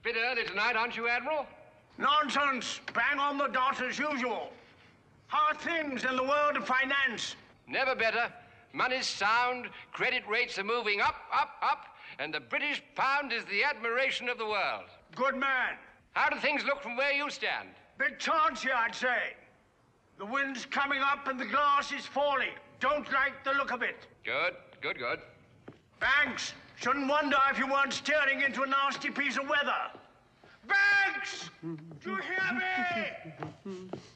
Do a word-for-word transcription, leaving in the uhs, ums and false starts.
Bit early tonight, aren't you, Admiral? Nonsense. Bang on the dot as usual. How are things in the world of finance? Never better. Money's sound, credit rates are moving up, up, up, and the British pound is the admiration of the world. Good man. How do things look from where you stand? Bit chancy, I'd say. The wind's coming up and the glass is falling. Don't like the look of it. Good, good, good. Banks, shouldn't wonder if you weren't steering into a nasty piece of weather. Banks! Do you hear me?